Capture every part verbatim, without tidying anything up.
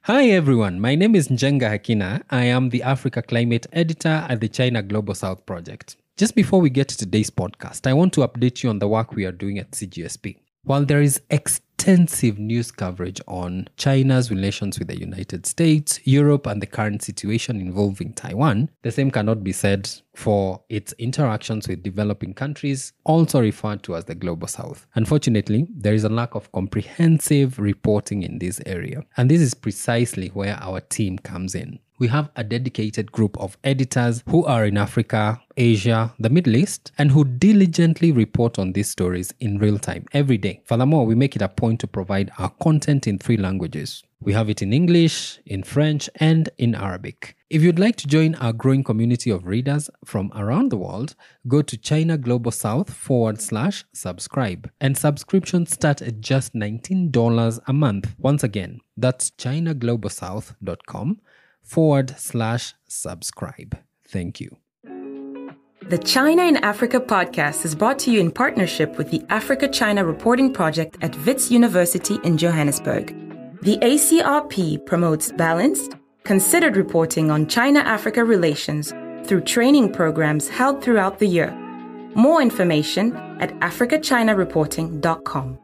Hi everyone, my name is Njenga Hakina. I am the Africa Climate Editor at the China Global South Project. Just before we get to today's podcast, I want to update you on the work we are doing at C G S P. While there is extensive news coverage on China's relations with the United States, Europe, and the current situation involving Taiwan, the same cannot be said for its interactions with developing countries, also referred to as the Global South. Unfortunately, there is a lack of comprehensive reporting in this area, and this is precisely where our team comes in. We have a dedicated group of editors who are in Africa, Asia, the Middle East, and who diligently report on these stories in real time every day. Furthermore, we make it a point to provide our content in three languages. We have it in English, in French, and in Arabic. If you'd like to join our growing community of readers from around the world, go to China Global South forward slash subscribe. And subscriptions start at just nineteen dollars a month. Once again, that's chinaglobalsouth.com forward slash subscribe. Thank you. The China in Africa podcast is brought to you in partnership with the Africa-China Reporting Project at Wits University in Johannesburg. The A C R P promotes balanced, considered reporting on China-Africa relations through training programs held throughout the year. More information at africa china reporting dot com.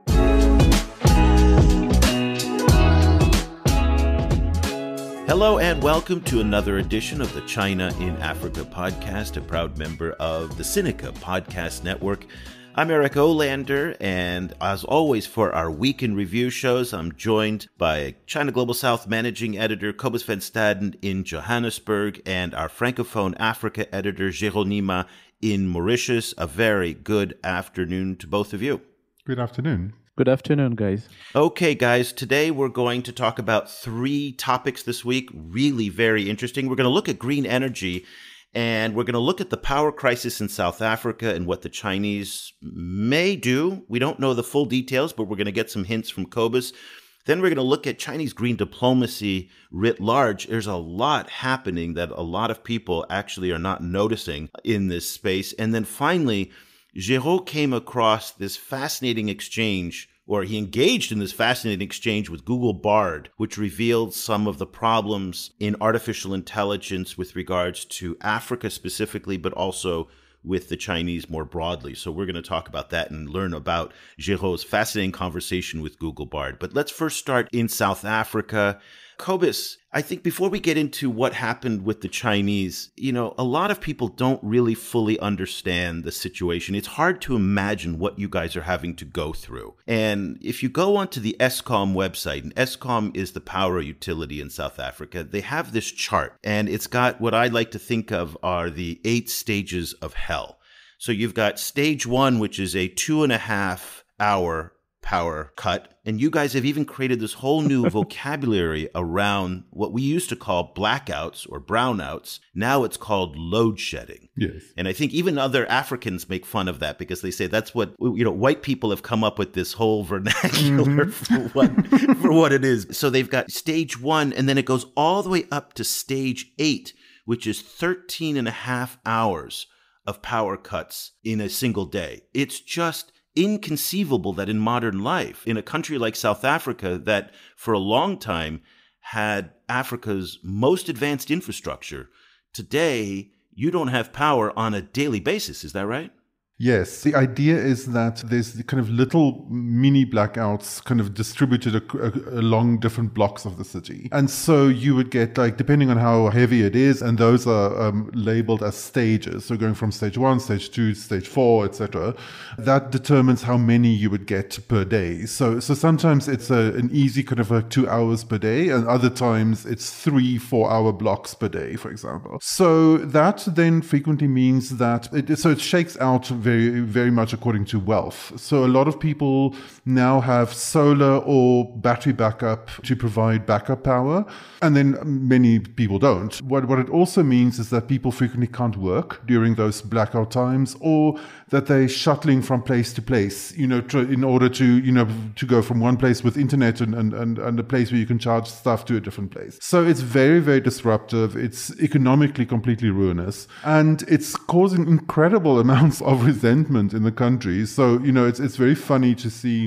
Hello and welcome to another edition of the China in Africa podcast, a proud member of the Sinica Podcast Network. I'm Eric Olander, and as always for our Week in Review shows, I'm joined by China Global South Managing Editor Cobus van Staden in Johannesburg and our Francophone Africa Editor Geraud in Mauritius. A very good afternoon to both of you. Good afternoon. Good afternoon, guys. Okay, guys, today we're going to talk about three topics this week, really very interesting. We're going to look at green energy, and we're going to look at the power crisis in South Africa and what the Chinese may do. We don't know the full details, but we're going to get some hints from Cobus. Then we're going to look at Chinese green diplomacy writ large. There's a lot happening that a lot of people actually are not noticing in this space. And then finally, Geraud came across this fascinating exchange, or he engaged in this fascinating exchange with Google Bard, which revealed some of the problems in artificial intelligence with regards to Africa specifically, but also with the Chinese more broadly. So we're going to talk about that and learn about Geraud's fascinating conversation with Google Bard. But let's first start in South Africa. Cobus, I think before we get into what happened with the Chinese, you know, a lot of people don't really fully understand the situation. It's hard to imagine what you guys are having to go through. And if you go onto the Eskom website, and Eskom is the power utility in South Africa, they have this chart, and it's got what I like to think of are the eight stages of hell. So you've got stage one, which is a two and a half hour power cut. And you guys have even created this whole new vocabulary around what we used to call blackouts or brownouts. Now it's called load shedding. Yes. And I think even other Africans make fun of that because they say that's what, you know, white people have come up with this whole vernacular mm-hmm. for what for what it is. So they've got stage one, and then it goes all the way up to stage eight, which is thirteen and a half hours of power cuts in a single day. It's just inconceivable that in modern life, in a country like South Africa that for a long time had Africa's most advanced infrastructure, today you don't have power on a daily basis. Is that right? Yes. The idea is that there's kind of little mini blackouts kind of distributed ac- along different blocks of the city. And so you would get, like, depending on how heavy it is, and those are um, labeled as stages. So going from stage one, stage two, stage four, et cetera. That determines how many you would get per day. So so sometimes it's a, an easy kind of like two hours per day, and other times it's three, four hour blocks per day, for example. So that then frequently means that, it, so it shakes out very, very much according to wealth. So a lot of people now have solar or battery backup to provide backup power, and then many people don't. What, what it also means is that people frequently can't work during those blackout times, or that they're shuttling from place to place, you know, to, in order to, you know, to go from one place with internet and, and, and, and a place where you can charge stuff to a different place. So it's very, very disruptive. It's economically completely ruinous, and it's causing incredible amounts of resentment in the country. So, you know, it's it's very funny to see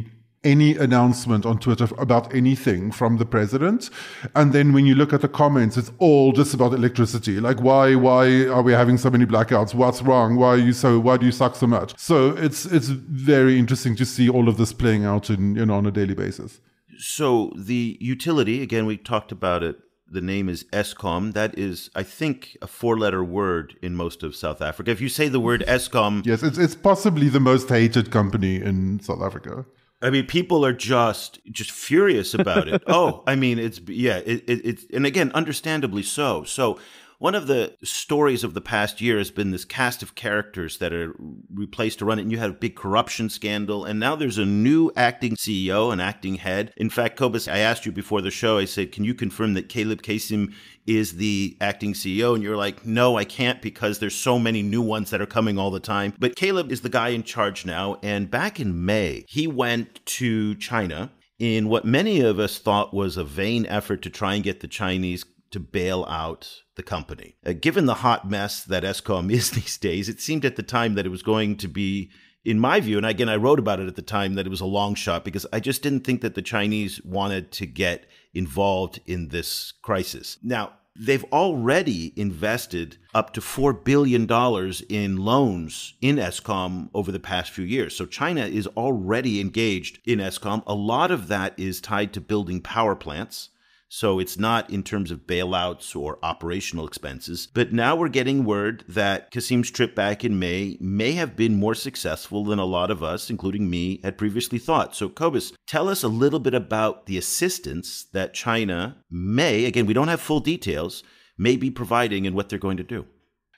any announcement on Twitter about anything from the president. And then when you look at the comments, it's all just about electricity. Like, why, why are we having so many blackouts? What's wrong? Why are you so, why do you suck so much? So it's, it's very interesting to see all of this playing out in, you know, on a daily basis. So the utility, again, we talked about it. The name is Eskom. That is, I think, a four-letter word in most of South Africa. If you say the word Eskom... Yes, it's it's possibly the most hated company in South Africa. I mean, people are just just furious about it. Oh, I mean, it's, yeah, it, it, it's, and again, understandably so. So one of the stories of the past year has been this cast of characters that are replaced to run it. And you had a big corruption scandal. And now there's a new acting C E O, an acting head. In fact, Cobus, I asked you before the show, I said, can you confirm that Caleb Kasim is the acting C E O? And you're like, no, I can't, because there's so many new ones that are coming all the time. But Caleb is the guy in charge now. And back in May, he went to China in what many of us thought was a vain effort to try and get the Chinese to bail out the company. Uh, given the hot mess that Eskom is these days, it seemed at the time that it was going to be, in my view, and again, I wrote about it at the time, that it was a long shot, because I just didn't think that the Chinese wanted to get involved in this crisis. Now, they've already invested up to four billion dollars in loans in Eskom over the past few years. So China is already engaged in Eskom. A lot of that is tied to building power plants. So it's not in terms of bailouts or operational expenses. But now we're getting word that Kasim's trip back in May may have been more successful than a lot of us, including me, had previously thought. So Cobus, tell us a little bit about the assistance that China may, again, we don't have full details, may be providing and what they're going to do.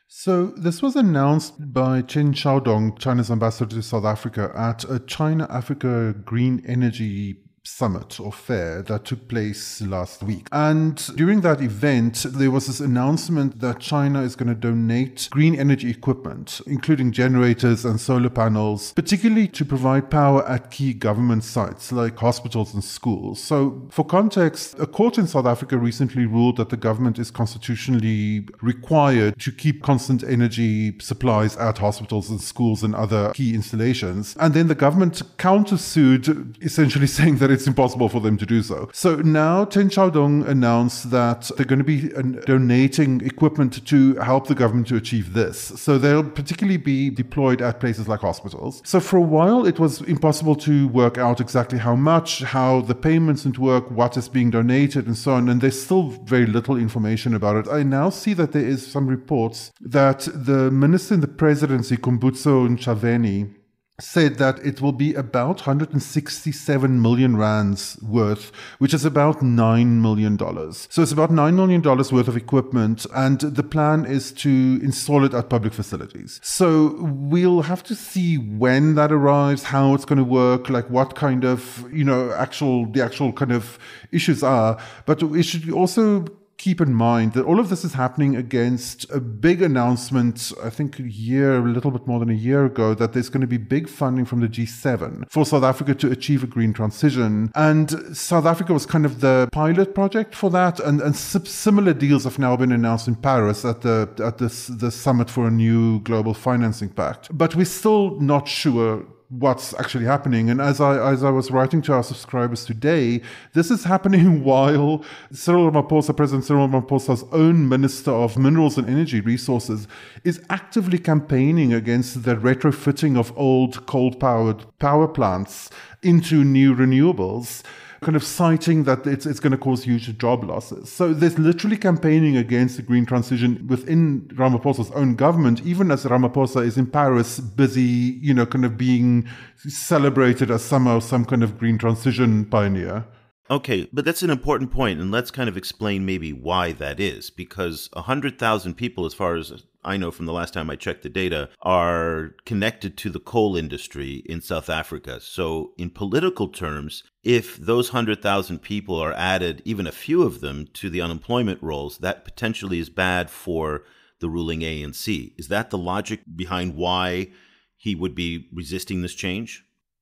So this was announced by Chen Xiaodong, China's ambassador to South Africa, at a China-Africa Green Energy Summit or fair that took place last week. And during that event, there was this announcement that China is going to donate green energy equipment, including generators and solar panels, particularly to provide power at key government sites like hospitals and schools. So for context, a court in South Africa recently ruled that the government is constitutionally required to keep constant energy supplies at hospitals and schools and other key installations. And then the government countersued, essentially saying that it's impossible for them to do so. So now Chen Xiaodong announced that they're going to be uh, donating equipment to help the government to achieve this. So they'll particularly be deployed at places like hospitals. So for a while, it was impossible to work out exactly how much, how the payments would work, what is being donated, and so on. And there's still very little information about it. I now see that there is some reports that the minister in the presidency, Kumbutso Ntshavheni, said that it will be about one hundred sixty-seven million rands worth, which is about nine million dollars. So it's about nine million dollars worth of equipment, and the plan is to install it at public facilities. So we'll have to see when that arrives, how it's going to work, like what kind of, you know, actual, the actual kind of issues are. But it should also keep in mind that all of this is happening against a big announcement, I think a year, a little bit more than a year ago, that there's going to be big funding from the G seven for South Africa to achieve a green transition. And South Africa was kind of the pilot project for that. And, and similar deals have now been announced in Paris at the at this the summit for a new global financing pact. But we're still not sure what's actually happening. And as I as I was writing to our subscribers today, this is happening while Cyril Ramaphosa, President Cyril Ramaphosa's own Minister of Minerals and Energy Resources, is actively campaigning against the retrofitting of old coal-powered power plants into new renewables, kind of citing that it's it's going to cause huge job losses. So there's literally campaigning against the green transition within Ramaphosa's own government, even as Ramaphosa is in Paris busy, you know, kind of being celebrated as somehow some kind of green transition pioneer. Okay, but that's an important point, and let's kind of explain maybe why that is, because one hundred thousand people, as far as I know from the last time I checked the data, are connected to the coal industry in South Africa. So in political terms, if those one hundred thousand people are added, even a few of them, to the unemployment rolls, that potentially is bad for the ruling A N C. Is that the logic behind why he would be resisting this change?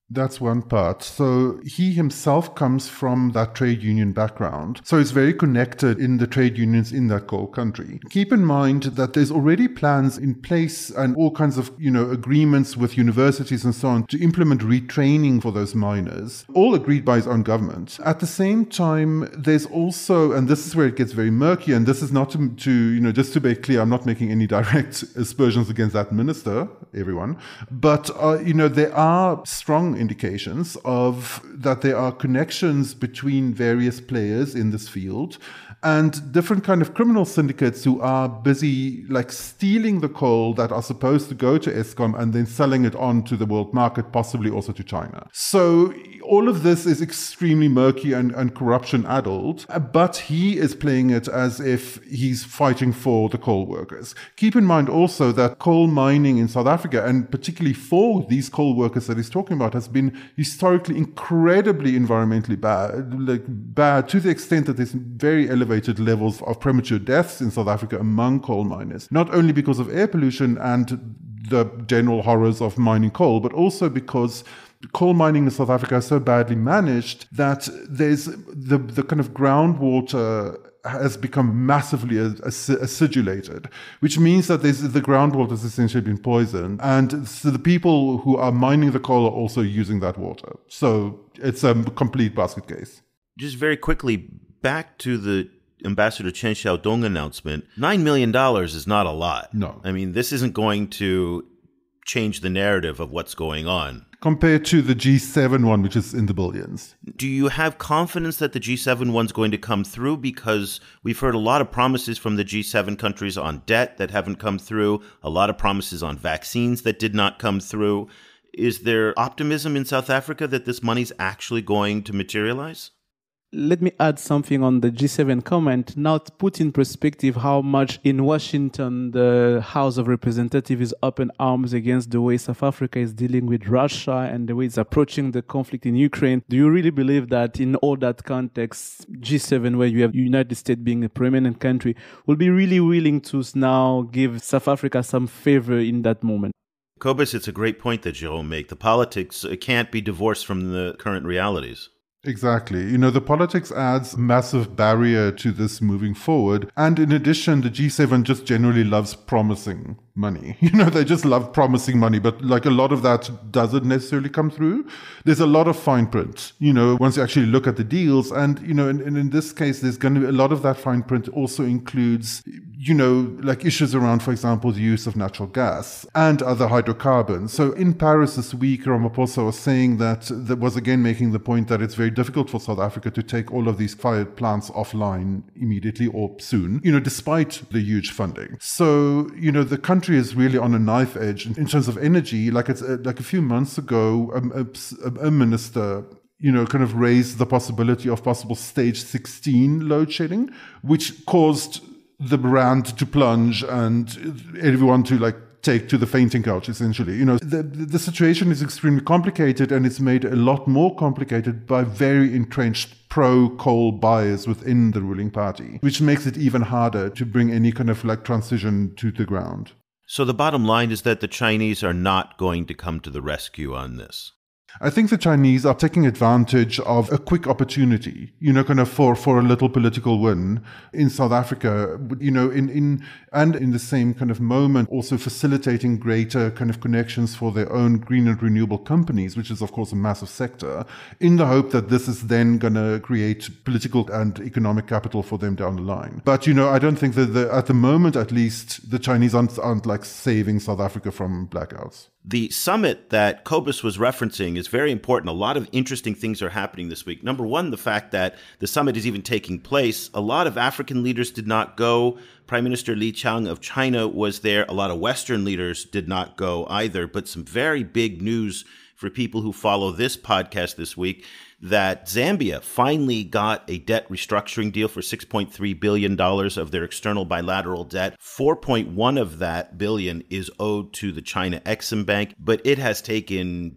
That's one part. So he himself comes from that trade union background. So he's very connected in the trade unions in that coal country. Keep in mind that there's already plans in place and all kinds of, you know, agreements with universities and so on to implement retraining for those miners, all agreed by his own government. At the same time, there's also, and this is where it gets very murky, and this is not to, to you know, just to be clear, I'm not making any direct aspersions against that minister, everyone, but, uh, you know, there are strong indications of that there are connections between various players in this field and different kind of criminal syndicates who are busy like stealing the coal that are supposed to go to Eskom and then selling it on to the world market, possibly also to China. So all of this is extremely murky and, and corruption-addled, but he is playing it as if he's fighting for the coal workers. Keep in mind also that coal mining in South Africa, and particularly for these coal workers that he's talking about, has been historically incredibly environmentally bad, like bad to the extent that there's very elevated levels of premature deaths in South Africa among coal miners, not only because of air pollution and the general horrors of mining coal, but also because coal mining in South Africa is so badly managed that there's the, the kind of groundwater has become massively acidulated, which means that there's, the groundwater has essentially been poisoned. And so the people who are mining the coal are also using that water. So it's a complete basket case. Just very quickly, back to the Ambassador Chen Xiaodong announcement, nine million dollars is not a lot. No. I mean, this isn't going to change the narrative of what's going on. Compared to the G seven one, which is in the billions. Do you have confidence that the G seven one's going to come through? Because we've heard a lot of promises from the G seven countries on debt that haven't come through, a lot of promises on vaccines that did not come through. Is there optimism in South Africa that this money's actually going to materialize? Let me add something on the G seven comment. Now, to put in perspective how much in Washington the House of Representatives is up in arms against the way South Africa is dealing with Russia and the way it's approaching the conflict in Ukraine. Do you really believe that in all that context, G seven, where you have United States being a preeminent country, will be really willing to now give South Africa some favor in that moment? Cobus, it's a great point that Geraud makes. The politics can't be divorced from the current realities. Exactly. You know, the politics adds massive barrier to this moving forward. And in addition, the G seven just generally loves promising money. You know, they just love promising money, but like a lot of that doesn't necessarily come through. There's a lot of fine print, you know, once you actually look at the deals. And, you know, and, and in this case, there's going to be a lot of that fine print also includes, you know, like issues around, for example, the use of natural gas and other hydrocarbons. So in Paris this week, Ramaphosa was saying that, that was again making the point that it's very difficult for South Africa to take all of these fired plants offline immediately or soon, you know, despite the huge funding. So, you know, the country is really on a knife edge in terms of energy. Like it's uh, like a few months ago, um, a, a minister, you know, kind of raised the possibility of possible stage sixteen load shedding, which caused the rand to plunge and everyone to like take to the fainting couch, essentially. You know, the, the situation is extremely complicated, and it's made a lot more complicated by very entrenched pro-coal buyers within the ruling party, which makes it even harder to bring any kind of like transition to the ground. So the bottom line is that the Chinese are not going to come to the rescue on this. I think the Chinese are taking advantage of a quick opportunity, you know, kind of for, for a little political win in South Africa, you know, in, in, and in the same kind of moment, also facilitating greater kind of connections for their own green and renewable companies, which is, of course, a massive sector, in the hope that this is then going to create political and economic capital for them down the line. But, you know, I don't think that the, at the moment, at least, the Chinese aren't, aren't like saving South Africa from blackouts. The summit that Cobus was referencing is very important. A lot of interesting things are happening this week. Number one, the fact that the summit is even taking place. A lot of African leaders did not go. Prime Minister Li Qiang of China was there. A lot of Western leaders did not go either. But some very big news for people who follow this podcast this week, that Zambia finally got a debt restructuring deal for six point three billion dollars of their external bilateral debt. four point one of that billion is owed to the China Exim Bank, but it has taken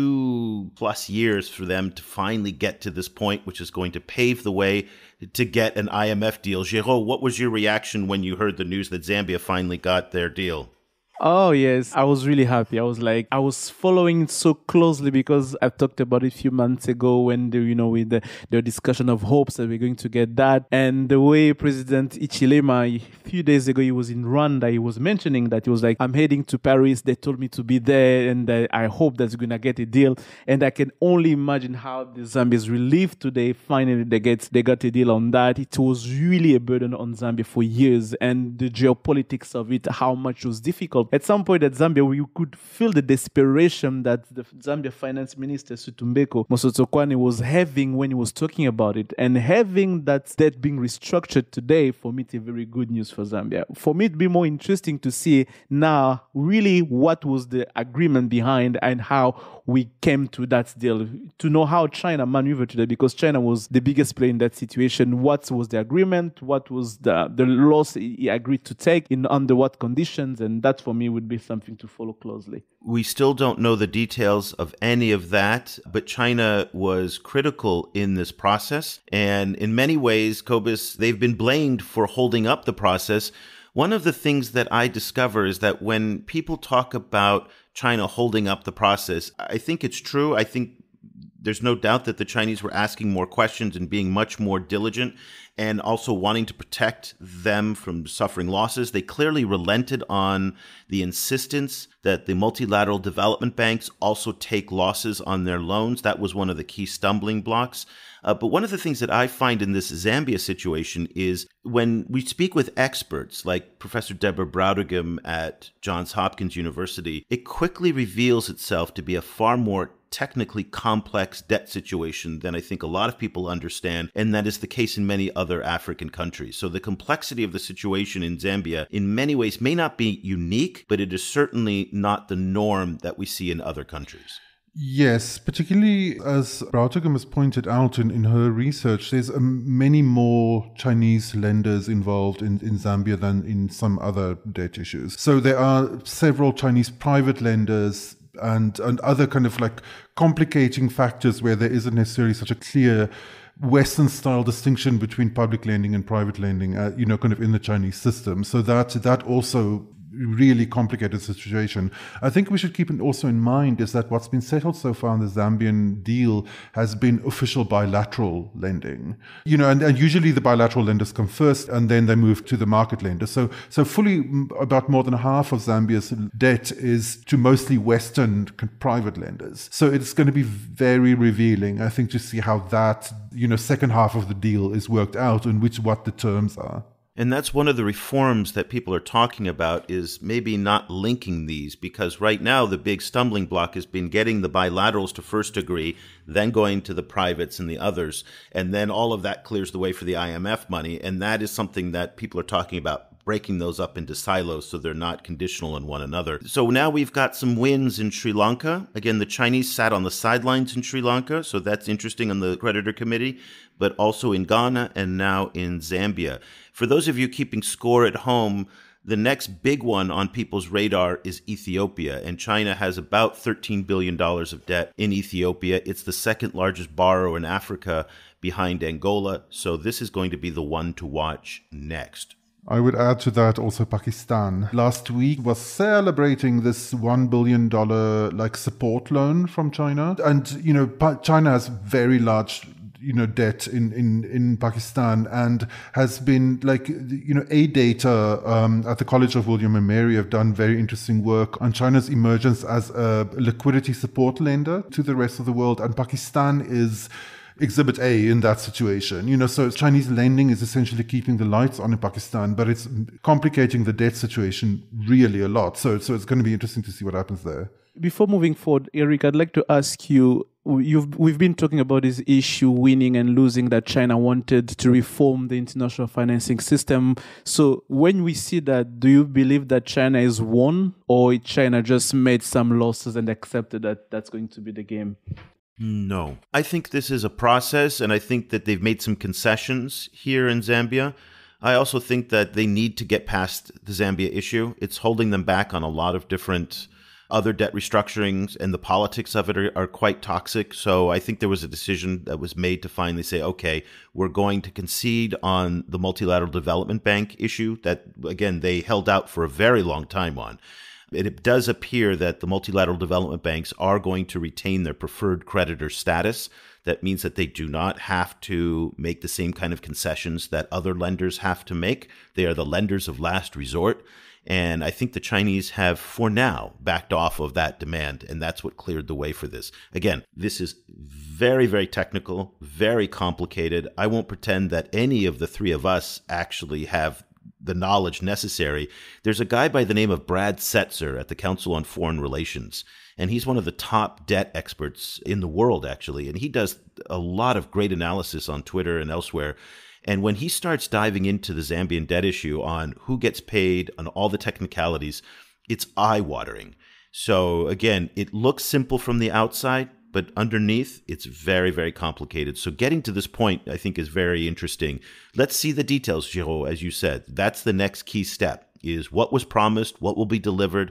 two plus years for them to finally get to this point, which is going to pave the way to get an I M F deal. Geraud, what was your reaction when you heard the news that Zambia finally got their deal? Oh, yes. I was really happy. I was like, I was following it so closely because I talked about it a few months ago when, the, you know, with the, the discussion of hopes that we're going to get that. And the way President Ichilema, a few days ago, he was in Rwanda, he was mentioning that he was like, I'm heading to Paris. They told me to be there and uh, I hope that's going to get a deal. And I can only imagine how the Zambia is relieved today. Finally, they get, they got a deal on that. It was really a burden on Zambia for years. And the geopolitics of it, how much it was difficult. At some point at Zambia, we could feel the desperation that the Zambia Finance Minister, Sutumbeko Mosotsokwani, was having when he was talking about it. And having that debt being restructured today, for me, it's a very good news for Zambia. For me, it'd be more interesting to see now really what was the agreement behind and how we came to that deal, to know how China maneuvered today, because China was the biggest player in that situation. What was the agreement? What was the, the loss he agreed to take, in under what conditions? And that, for me, would be something to follow closely. We still don't know the details of any of that, but China was critical in this process. And in many ways, Cobus, they've been blamed for holding up the process. One of the things that I discover is that when people talk about China holding up the process, I think it's true. I think there's no doubt that the Chinese were asking more questions and being much more diligent and also wanting to protect them from suffering losses. They clearly relented on the insistence that the multilateral development banks also take losses on their loans. That was one of the key stumbling blocks. Uh, but one of the things that I find in this Zambia situation is when we speak with experts like Professor Deborah Brautigam at Johns Hopkins University, it quickly reveals itself to be a far more technically complex debt situation than I think a lot of people understand, and that is the case in many other African countries. So the complexity of the situation in Zambia in many ways may not be unique, but it is certainly not the norm that we see in other countries. Yes, particularly as Brautigam has pointed out in, in her research, there's um, many more Chinese lenders involved in, in Zambia than in some other debt issues. So there are several Chinese private lenders and, and other kind of like complicating factors where there isn't necessarily such a clear Western-style distinction between public lending and private lending, uh, you know, kind of in the Chinese system. So that that also really complicated situation. I think we should keep it also in mind is that what's been settled so far in the Zambian deal has been official bilateral lending. You know, and, and usually the bilateral lenders come first and then they move to the market lenders. So, so fully about more than half of Zambia's debt is to mostly Western private lenders. So it's going to be very revealing, I think, to see how that, you know, second half of the deal is worked out and which, what the terms are. And that's one of the reforms that people are talking about, is maybe not linking these, because right now the big stumbling block has been getting the bilaterals to first agree, then going to the privates and the others. And then all of that clears the way for the I M F money. And that is something that people are talking about, breaking those up into silos so they're not conditional on one another. So now we've got some wins in Sri Lanka. Again, the Chinese sat on the sidelines in Sri Lanka, so that's interesting on the creditor committee, but also in Ghana and now in Zambia. For those of you keeping score at home, the next big one on people's radar is Ethiopia, and China has about thirteen billion dollars of debt in Ethiopia. It's the second largest borrower in Africa behind Angola, so this is going to be the one to watch next. I would add to that also Pakistan. Last week was celebrating this one billion dollars like support loan from China. And, you know, pa- China has very large, you know, debt in, in, in Pakistan and has been like, you know, A Data um, at the College of William and Mary have done very interesting work on China's emergence as a liquidity support lender to the rest of the world. And Pakistan is Exhibit A in that situation. You know, so Chinese lending is essentially keeping the lights on in Pakistan, but it's complicating the debt situation really a lot. So, so it's going to be interesting to see what happens there. Before moving forward, Eric, I'd like to ask you, you've, we've been talking about this issue, winning and losing, that China wanted to reform the international financing system. So when we see that, do you believe that China is won, or China just made some losses and accepted that that's going to be the game? No. I think this is a process, and I think that they've made some concessions here in Zambia. I also think that they need to get past the Zambia issue. It's holding them back on a lot of different other debt restructurings, and the politics of it are, are quite toxic. So I think there was a decision that was made to finally say, okay, we're going to concede on the multilateral development bank issue that, again, they held out for a very long time on. It does appear that the multilateral development banks are going to retain their preferred creditor status. That means that they do not have to make the same kind of concessions that other lenders have to make. They are the lenders of last resort. And I think the Chinese have, for now, backed off of that demand. And that's what cleared the way for this. Again, this is very, very technical, very complicated. I won't pretend that any of the three of us actually have the knowledge necessary. There's a guy by the name of Brad Setzer at the Council on Foreign Relations. And he's one of the top debt experts in the world, actually. And he does a lot of great analysis on Twitter and elsewhere. And when he starts diving into the Zambian debt issue on who gets paid, on all the technicalities, it's eye-watering. So again, it looks simple from the outside, but underneath, it's very, very complicated. So getting to this point, I think, is very interesting. Let's see the details, Geraud, as you said. That's the next key step, is what was promised, what will be delivered.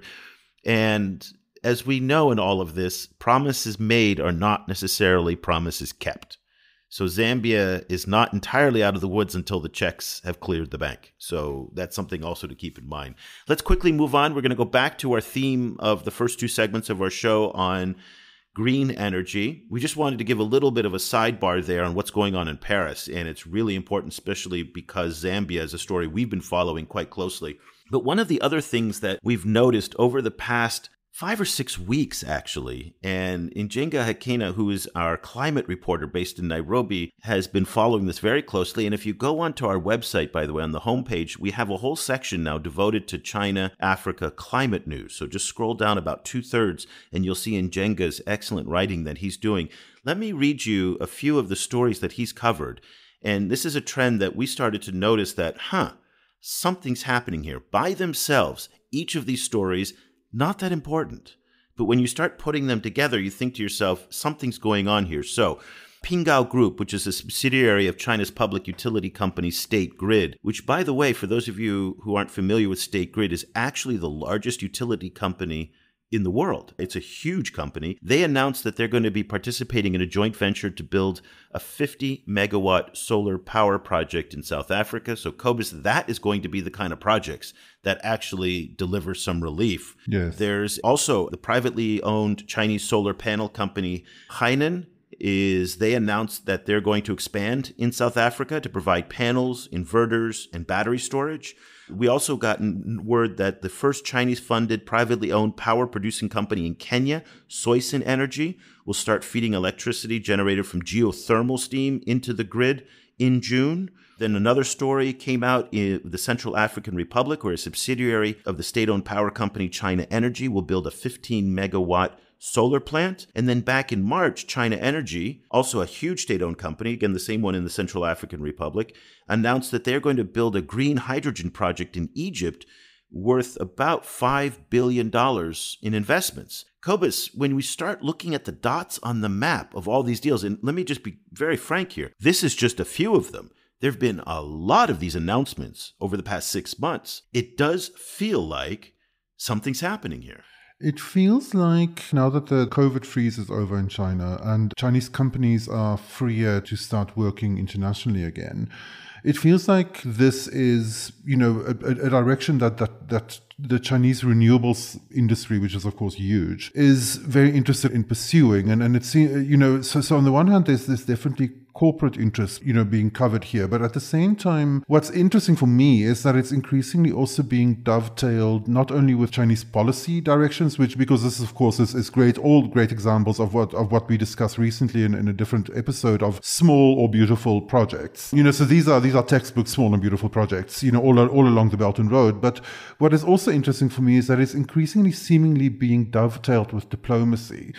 And as we know in all of this, promises made are not necessarily promises kept. So Zambia is not entirely out of the woods until the checks have cleared the bank. So that's something also to keep in mind. Let's quickly move on. We're going to go back to our theme of the first two segments of our show on green energy. We just wanted to give a little bit of a sidebar there on what's going on in Paris. And it's really important, especially because Zambia is a story we've been following quite closely. But one of the other things that we've noticed over the past Five or six weeks, actually. And Njenga Hakina, who is our climate reporter based in Nairobi, has been following this very closely. And if you go onto our website, by the way, on the homepage, we have a whole section now devoted to China, Africa climate news. So just scroll down about two thirds and you'll see Njenga's excellent writing that he's doing. Let me read you a few of the stories that he's covered. And this is a trend that we started to notice that, huh, something's happening here. By themselves, each of these stories, not that important. But when you start putting them together, you think to yourself, something's going on here. So Pingao Group, which is a subsidiary of China's public utility company State Grid, which, by the way, for those of you who aren't familiar with State Grid, is actually the largest utility company in the world. It's a huge company. They announced that they're going to be participating in a joint venture to build a fifty megawatt solar power project in South Africa. So, Cobus, that is going to be the kind of projects that actually deliver some relief. Yes. There's also the privately owned Chinese solar panel company Hainan. Is they announced that they're going to expand in South Africa to provide panels, inverters, and battery storage. We also got word that the first Chinese-funded, privately owned power-producing company in Kenya, Soyson Energy, will start feeding electricity generated from geothermal steam into the grid in June. Then another story came out in the Central African Republic, where a subsidiary of the state-owned power company China Energy will build a fifteen megawatt solar plant. And then back in March, China Energy, also a huge state-owned company, again, the same one in the Central African Republic, announced that they're going to build a green hydrogen project in Egypt worth about five billion dollars in investments. Cobus, when we start looking at the dots on the map of all these deals, and let me just be very frank here, this is just a few of them. There have been a lot of these announcements over the past six months. It does feel like something's happening here. It feels like now that the COVID freeze is over in China and Chinese companies are freer to start working internationally again, it feels like this is, you know, a, a direction that, that, that the Chinese renewables industry, which is of course huge, is very interested in pursuing. And, and it's, you know, so, so on the one hand, there's this definitely corporate interest, you know, being covered here. But at the same time, what's interesting for me is that it's increasingly also being dovetailed not only with Chinese policy directions, which, because this, of course, is, is great, all great examples of what of what we discussed recently in, in a different episode of small or beautiful projects. You know, so these are these are textbook small and beautiful projects, you know, all, all along the Belt and Road. But what is also interesting for me is that it's increasingly seemingly being dovetailed with diplomacy.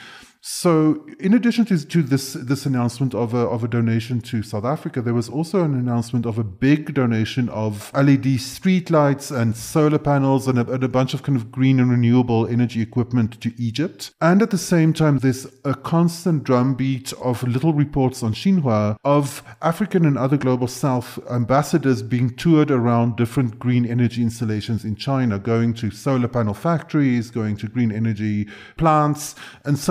So in addition to, to this this announcement of a, of a donation to South Africa, there was also an announcement of a big donation of L E D streetlights and solar panels and a, and a bunch of kind of green and renewable energy equipment to Egypt. And at the same time, there's a constant drumbeat of little reports on Xinhua of African and other global South ambassadors being toured around different green energy installations in China, going to solar panel factories, going to green energy plants, and so on.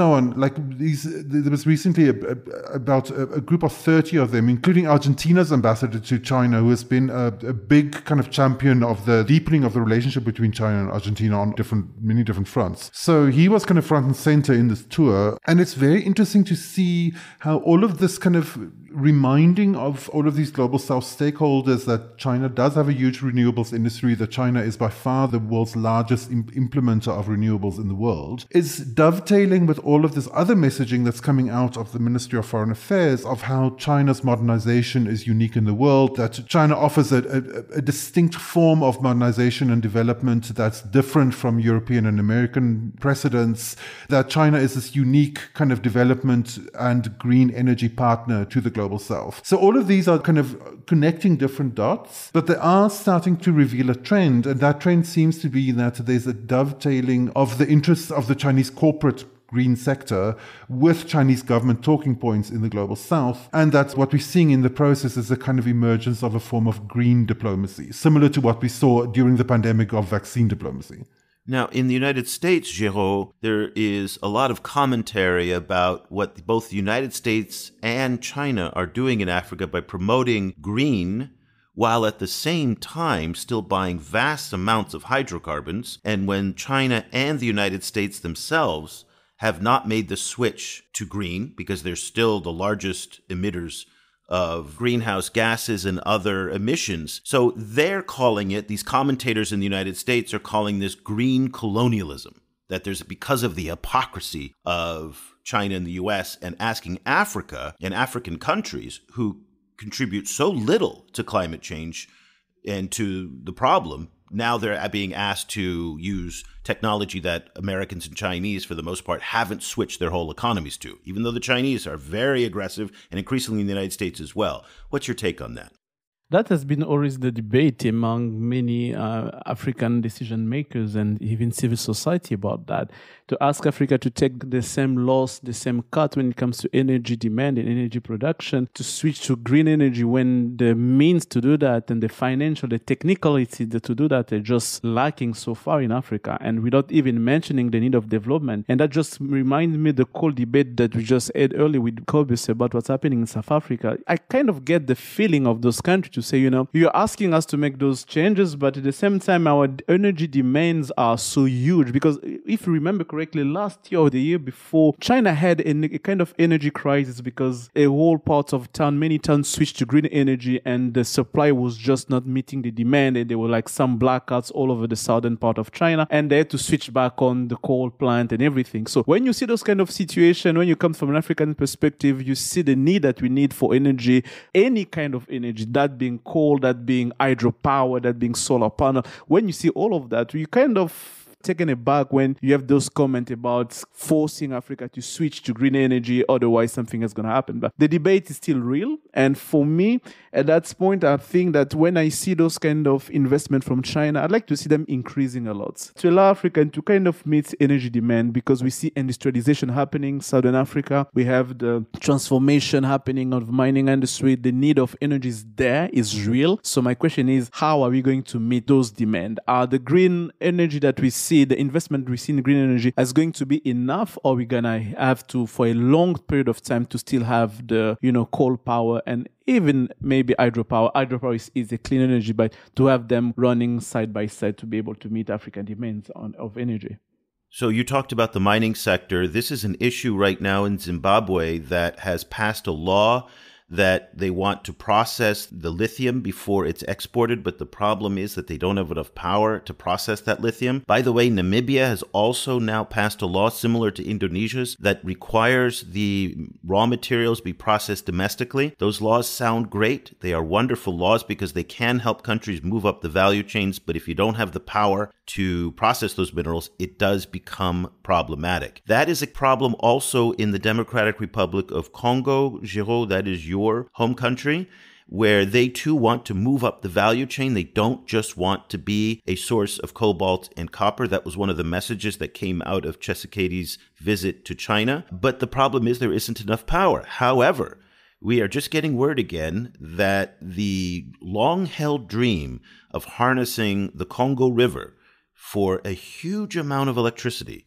like these, there was recently a, a, about a, a group of thirty of them, including Argentina's ambassador to China, who has been a, a big kind of champion of the deepening of the relationship between China and Argentina on different, many different fronts. So he was kind of front and center in this tour. And it's very interesting to see how all of this kind of reminding of all of these global South stakeholders that China does have a huge renewables industry, that China is by far the world's largest im- implementer of renewables in the world, is dovetailing with all of this other messaging that's coming out of the Ministry of Foreign Affairs of how China's modernization is unique in the world, that China offers a, a, a distinct form of modernization and development that's different from European and American precedents, that China is this unique kind of development and green energy partner to the global Global South. So all of these are kind of connecting different dots, but they are starting to reveal a trend, and that trend seems to be that there's a dovetailing of the interests of the Chinese corporate green sector with Chinese government talking points in the Global South, and that's what we're seeing in the process is a kind of emergence of a form of green diplomacy, similar to what we saw during the pandemic of vaccine diplomacy. Now, in the United States, Geraud, there is a lot of commentary about what both the United States and China are doing in Africa by promoting green, while at the same time still buying vast amounts of hydrocarbons. And when China and the United States themselves have not made the switch to green, because they're still the largest emitters of greenhouse gases and other emissions. So they're calling it, these commentators in the United States are calling this green colonialism, that there's because of the hypocrisy of China and the U S, and asking Africa and African countries who contribute so little to climate change and to the problem, now they're being asked to use technology that Americans and Chinese, for the most part, haven't switched their whole economies to, even though the Chinese are very aggressive and increasingly in the United States as well. What's your take on that? That has been always the debate among many uh, African decision makers and even civil society about that. To ask Africa to take the same loss, the same cut when it comes to energy demand and energy production, to switch to green energy when the means to do that and the financial, the technicality to do that are just lacking so far in Africa, and without even mentioning the need of development. And that just reminds me the whole debate that we just had earlier with Cobus about what's happening in South Africa. I kind of get the feeling of those countries to say, you know, you're asking us to make those changes, but at the same time, our energy demands are so huge. Because if you remember correctly, last year or the year before, China had a, a kind of energy crisis because a whole part of town, many towns switched to green energy, and the supply was just not meeting the demand, and there were like some blackouts all over the southern part of China, and they had to switch back on the coal plant and everything. So when you see those kind of situations, when you come from an African perspective, you see the need that we need for energy, any kind of energy, that being coal, that being hydropower, that being solar panel. When you see all of that, you kind of taken aback when you have those comments about forcing Africa to switch to green energy, otherwise something is going to happen. But the debate is still real. And for me, at that point, I think that when I see those kind of investment from China, I'd like to see them increasing a lot to allow Africa to kind of meet energy demand, because we see industrialization happening in Southern Africa. We have the transformation happening of mining industry. The need of energy is there, is real. So my question is, how are we going to meet those demand? Are the green energy that we see, the investment we see in green energy, is going to be enough, or are we gonna have to, for a long period of time, to still have the, you know, coal power and even maybe hydropower? Hydropower is, is a clean energy, but to have them running side by side to be able to meet African demands on, of energy. So you talked about the mining sector. This is an issue right now in Zimbabwe that has passed a law that they want to process the lithium before it's exported, but the problem is that they don't have enough power to process that lithium. By the way, Namibia has also now passed a law similar to Indonesia's that requires the raw materials be processed domestically. Those laws sound great. They are wonderful laws because they can help countries move up the value chains, but if you don't have the power to process those minerals, it does become problematic. That is a problem also in the Democratic Republic of Congo. Geraud, that is your home country, where they too want to move up the value chain. They don't just want to be a source of cobalt and copper. That was one of the messages that came out of Tshisekedi's visit to China. But the problem is there isn't enough power. However, we are just getting word again that the long-held dream of harnessing the Congo River for a huge amount of electricity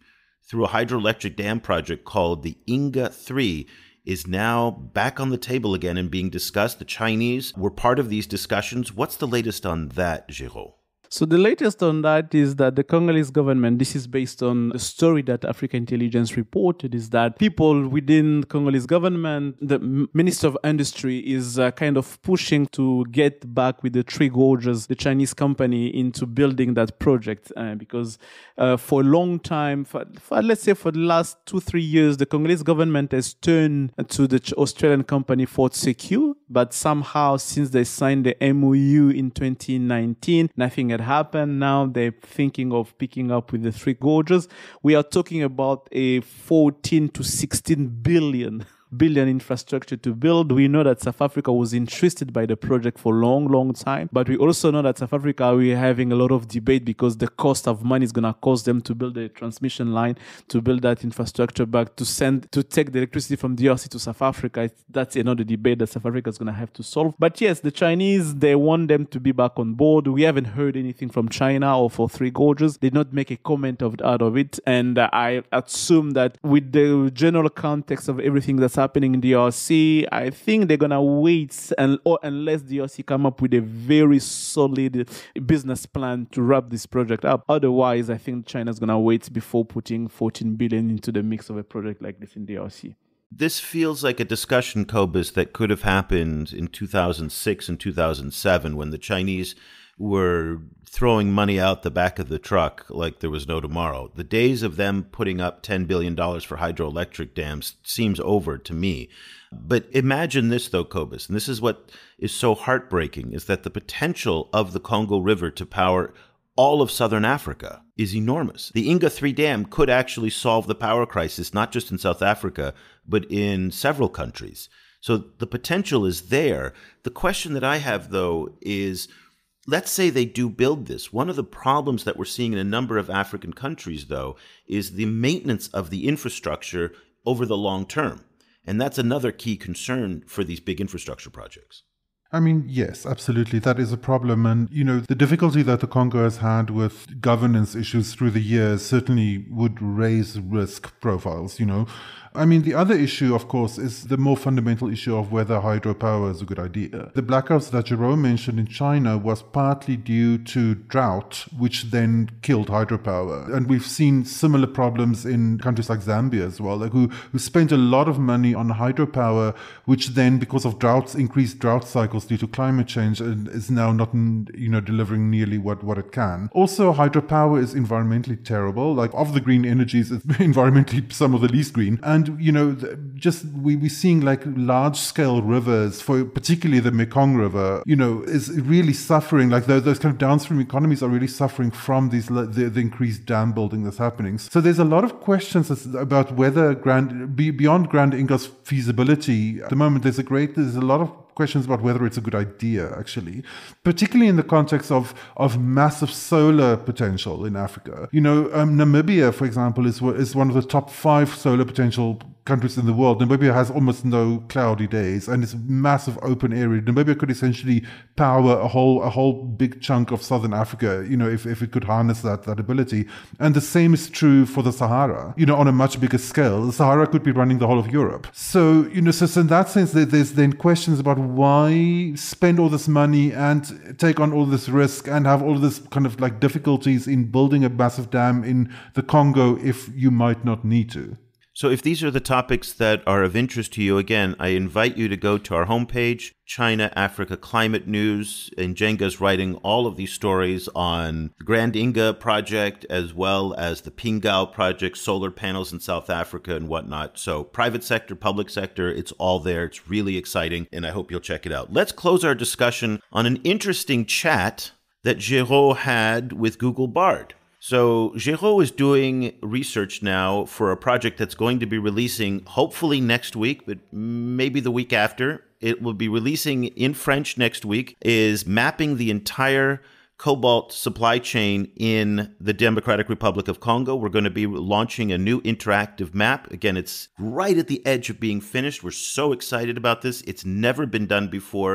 through a hydroelectric dam project called the Inga three is now back on the table again and being discussed. The Chinese were part of these discussions. What's the latest on that, Geraud? So the latest on that is that the Congolese government, this is based on a story that Africa Intelligence reported, is that people within the Congolese government, the Minister of Industry is uh, kind of pushing to get back with the Three Gorges, the Chinese company, into building that project. Uh, because uh, for a long time, for, for, let's say for the last two, three years, the Congolese government has turned to the Australian company Fort Secure. But somehow, since they signed the M O U in twenty nineteen, nothing had happened. Now they're thinking of picking up with the Three Gorges. We are talking about a fourteen to sixteen billion billion infrastructure to build. We know that South Africa was interested by the project for a long, long time. But we also know that South Africa, we're having a lot of debate because the cost of money is going to cost them to build a transmission line, to build that infrastructure back, to send, to take the electricity from D R C to South Africa. That's another debate that South Africa is going to have to solve. But yes, the Chinese, they want them to be back on board. We haven't heard anything from China or for Three Gorges. They did not make a comment of, out of it. And uh, I assume that with the general context of everything that's happening in D R C, I think they're gonna wait and or unless D R C come up with a very solid business plan to wrap this project up. Otherwise, I think China's gonna wait before putting fourteen billion into the mix of a project like this in D R C. This feels like a discussion, Cobus, that could have happened in two thousand six and two thousand seven when the Chinese were throwing money out the back of the truck like there was no tomorrow. The days of them putting up ten billion dollars for hydroelectric dams seems over to me. But imagine this, though, Cobus, and this is what is so heartbreaking, is that the potential of the Congo River to power all of southern Africa is enormous. The Inga three dam could actually solve the power crisis, not just in South Africa, but in several countries. So the potential is there. The question that I have, though, is, let's say they do build this. One of the problems that we're seeing in a number of African countries, though, is the maintenance of the infrastructure over the long term. And that's another key concern for these big infrastructure projects. I mean, yes, absolutely. That is a problem. And, you know, the difficulty that the Congo has had with governance issues through the years certainly would raise risk profiles, you know. I mean, the other issue, of course, is the more fundamental issue of whether hydropower is a good idea. The blackouts that Geraud mentioned in China was partly due to drought, which then killed hydropower. And we've seen similar problems in countries like Zambia as well, like who, who spent a lot of money on hydropower, which then, because of droughts, increased drought cycles due to climate change, and is now not, you know, delivering nearly what, what it can. Also, hydropower is environmentally terrible. Like, of the green energies, it's environmentally some of the least green. And you know, just we, we're seeing like large scale rivers, for particularly the Mekong River, you know, is really suffering. Like those, those kind of downstream economies are really suffering from these the, the increased dam building that's happening. So there's a lot of questions about whether Grand, beyond Grand Inga's feasibility. At the moment, there's a great, there's a lot of questions about whether it's a good idea, actually, particularly in the context of, of massive solar potential in Africa. You know, um, Namibia, for example, is, is one of the top five solar potential countries in the world. Namibia has almost no cloudy days, and it's a massive open area. Namibia could essentially power a whole a whole big chunk of southern Africa, you know, if, if it could harness that that ability. And the same is true for the Sahara, you know, on a much bigger scale. The Sahara could be running the whole of Europe. So, you know, so, so in that sense, there, there's then questions about why spend all this money and take on all this risk and have all this kind of like difficulties in building a massive dam in the Congo if you might not need to. So if these are the topics that are of interest to you, again, I invite you to go to our homepage, China Africa Climate News. And Jenga's writing all of these stories on the Grand Inga project, as well as the Pingao project, solar panels in South Africa and whatnot. So private sector, public sector, it's all there. It's really exciting, and I hope you'll check it out. Let's close our discussion on an interesting chat that Geraud had with Google Bard. So Geraud is doing research now for a project that's going to be releasing hopefully next week, but maybe the week after. It will be releasing in French next week, is mapping the entire cobalt supply chain in the Democratic Republic of Congo. We're going to be launching a new interactive map. Again, it's right at the edge of being finished. We're so excited about this. It's never been done before.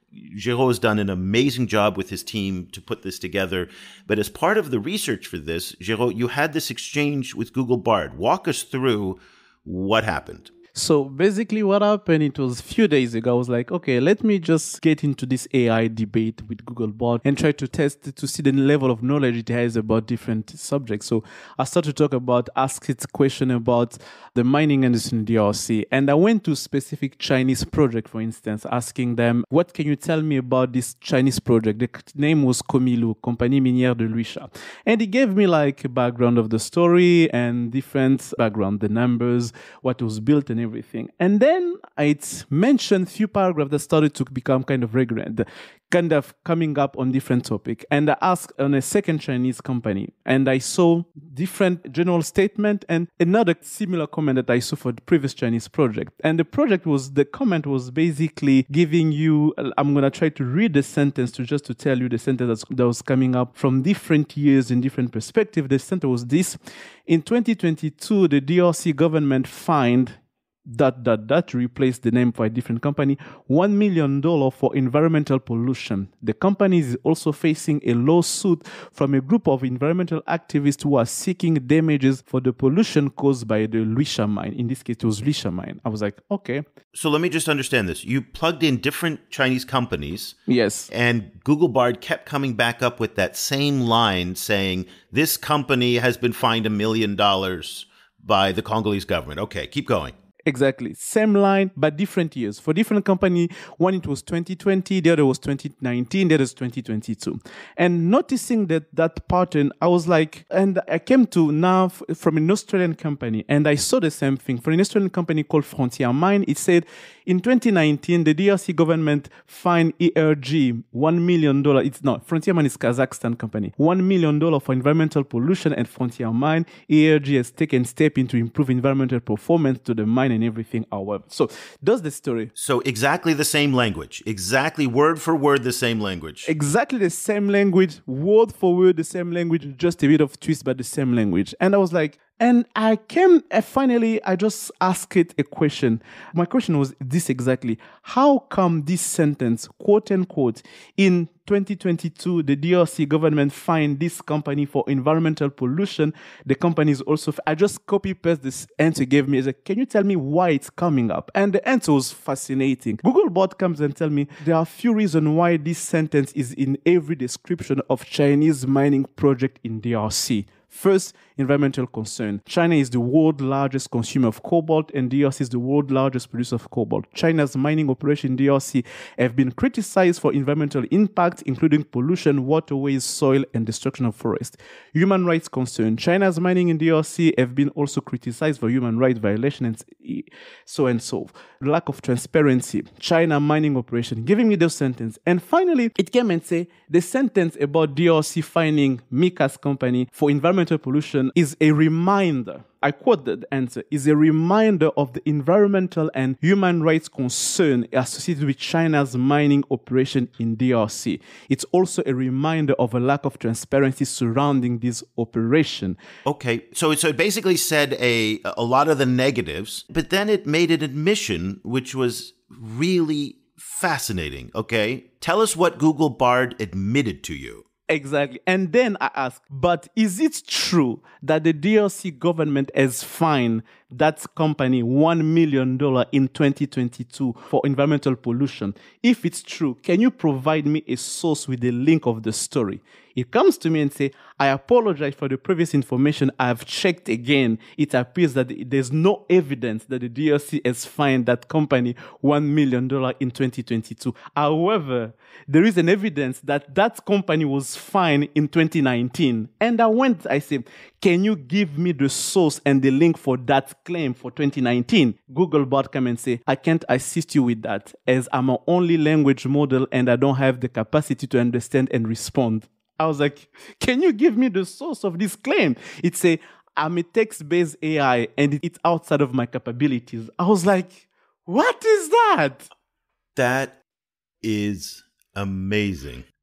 Geraud has done an amazing job with his team to put this together. But as part of the research for this, Geraud, you had this exchange with Google Bard. Walk us through what happened. So basically what happened, it was a few days ago, I was like, okay, let me just get into this A I debate with Google Bard and try to test it to see the level of knowledge it has about different subjects. So I started to talk about, ask it question about the mining industry in D R C. And I went to a specific Chinese project, for instance, asking them, what can you tell me about this Chinese project? The name was Comilu, Compagnie Minière de Luisha. And he gave me like a background of the story and different background, the numbers, what was built and everything. And then it mentioned few paragraphs that started to become kind of recurrent, kind of coming up on different topic. And I asked on a second Chinese company, and I saw different general statement and another similar comment that I saw for the previous Chinese project. And the project was, the comment was basically giving you, I'm going to try to read the sentence to just to tell you the sentence that was coming up from different years in different perspectives. The sentence was this: in twenty twenty-two, the D R C government fined dot, dot, dot, to replace the name for a different company, one million dollars for environmental pollution. The company is also facing a lawsuit from a group of environmental activists who are seeking damages for the pollution caused by the Luisha mine. In this case, it was Luisha mine. I was like, okay. So let me just understand this. You plugged in different Chinese companies. Yes. And Google Bard kept coming back up with that same line saying, this company has been fined a million dollars by the Congolese government. Okay, keep going. Exactly. Same line, but different years. For different company, one it was twenty twenty, the other was twenty nineteen, the other was twenty twenty-two. And noticing that that pattern, I was like, and I came to now f- from an Australian company, and I saw the same thing. For an Australian company called Frontier Mine, it said, in twenty nineteen, the D R C government fined E R G one million dollars. It's not, Frontier Mine is Kazakhstan company. one million dollars for environmental pollution at Frontier Mine. E R G has taken steps in to improve environmental performance to the mine and everything, however. So that's the story. So exactly the same language. Exactly word for word the same language. Exactly the same language, word for word the same language, just a bit of twist, but the same language. And I was like, and I came, uh, finally, I just asked it a question. My question was this exactly. How come this sentence, quote unquote, in twenty twenty-two, the D R C government fined this company for environmental pollution? The company is also, I just copy paste this answer gave me. I said, can you tell me why it's coming up? And the answer was fascinating. Google Bot comes and tell me there are a few reasons why this sentence is in every description of Chinese mining project in D R C. First, environmental concern. China is the world's largest consumer of cobalt, and D R C is the world's largest producer of cobalt. China's mining operation in D R C have been criticized for environmental impact, including pollution, waterways, soil, and destruction of forest. Human rights concern. China's mining in D R C have been also criticized for human rights violations, and so and so. Lack of transparency. China mining operation. Giving me those sentences. And finally, it came and say the sentence about D R C fining Mika's company for environmental pollution is a reminder, I quote the answer, is a reminder of the environmental and human rights concern associated with China's mining operation in D R C. It's also a reminder of a lack of transparency surrounding this operation. Okay, so it, so it basically said a, a lot of the negatives, but then it made an admission which was really fascinating, okay? Tell us what Google Bard admitted to you. Exactly. And then I asked, but is it true that the D R C government has fined that company one million dollars in twenty twenty-two for environmental pollution? If it's true, can you provide me a source with the link of the story? It comes to me and say, I apologize for the previous information. I've checked again. It appears that there's no evidence that the D R C has fined that company one million dollars in twenty twenty-two. However, there is an evidence that that company was fined in twenty nineteen. And I went, I said, can you give me the source and the link for that claim for twenty nineteen? Google Bot come and say, I can't assist you with that as I'm an only language model and I don't have the capacity to understand and respond. I was like, can you give me the source of this claim? It's a, I'm a text-based A I and it's outside of my capabilities. I was like, what is that? That is amazing.